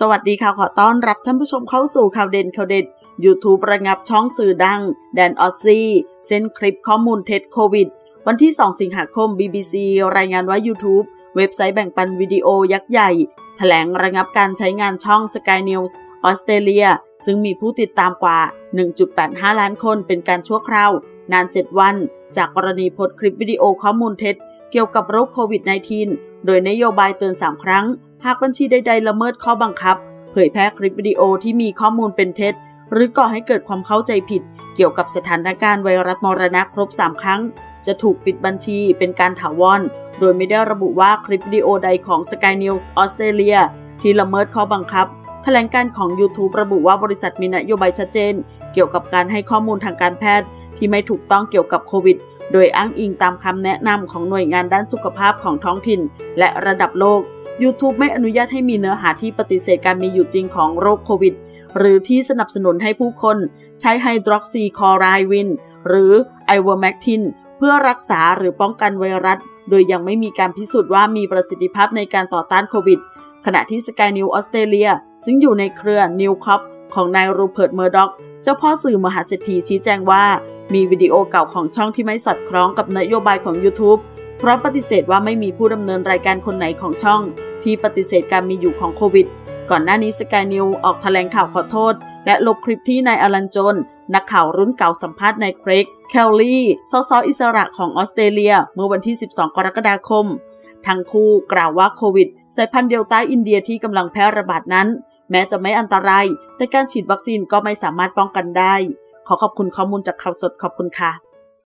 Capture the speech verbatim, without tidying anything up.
สวัสดีค่ะขอต้อนรับท่านผู้ชมเข้าสู่ข่าวเด่นข่าวเด็ด YouTube ระงับช่องสื่อดังแดนออซซี่เซ็นคลิปข้อมูลเท็จโควิดวันที่สองสิงหาคม บี บี ซี รายงานว่า YouTube เว็บไซต์แบ่งปันวิดีโอยักษ์ใหญ่แถลงระงับการใช้งานช่อง Sky News ออสเตรเลียซึ่งมีผู้ติดตามกว่า หนึ่งจุดแปดห้า ล้านคนเป็นการชั่วคราวนานเจ็ดวันจากกรณีโพสต์คลิปวิดีโอข้อมูลเท็จเกี่ยวกับโรคโควิด สิบเก้า โดยนโยบายเตือนสามครั้งหากบัญชีใดๆละเมิดข้อบังคับเผยแพร่คลิปวิดีโอที่มีข้อมูลเป็นเท็จหรือก่อให้เกิดความเข้าใจผิดเกี่ยวกับสถานการณ์ไวรัสมรณะครบสามครั้งจะถูกปิดบัญชีเป็นการถาวรโดยไม่ได้ระบุว่าคลิปวิดีโอใดของ Sky News ออสเตรเลียที่ละเมิดข้อบังคับแถลงการของ YouTube ระบุว่าบริษัทมีนโยบายชัดเจนเกี่ยวกับการให้ข้อมูลทางการแพทย์ที่ไม่ถูกต้องเกี่ยวกับโควิดโดยอ้างอิงตามคำแนะนำของหน่วยงานด้านสุขภาพของท้องถิ่นและระดับโลก YouTube ไม่อนุญาตให้มีเนื้อหาที่ปฏิเสธการมีอยู่จริงของโรคโควิดหรือที่สนับสนุนให้ผู้คนใช้ไฮดรอกซีคลอไรวินหรือไอเวอร์แมกทินเพื่อรักษาหรือป้องกันไวรัสโดยยังไม่มีการพิสูจน์ว่ามีประสิทธิภาพในการต่อต้านโควิดขณะที่ Sky News ออสเตรเลียซึ่งอยู่ในเครือ News Corp ของนายรูเพิร์ตเมอร์ด็อกเจ้าพ่อสื่อมหาเศรษฐีชี้แจงว่ามีวิดีโอเก่าของช่องที่ไม่สอดคล้องกับนโยบายของ YouTube เพราะปฏิเสธว่าไม่มีผู้ดำเนินรายการคนไหนของช่องที่ปฏิเสธการมีอยู่ของโควิดก่อนหน้านี้ Sky News ออกแถลงข่าวขอโทษและลบคลิปที่นายอลันโจนนักข่าวรุ่นเก่าสัมภาษณ์นายเครกแคลลี่สสอิสระของออสเตรเลียเมื่อวันที่สิบสองกรกฎาคมทั้งคู่กล่าวว่าโควิดสายพันธุ์เดลต้าอินเดียที่กำลังแพร่ระบาดนั้นแม้จะไม่อันตรายแต่การฉีดวัคซีนก็ไม่สามารถป้องกันได้ขอขอบคุณข้อมูลจากข่าวสดขอบคุณค่ะ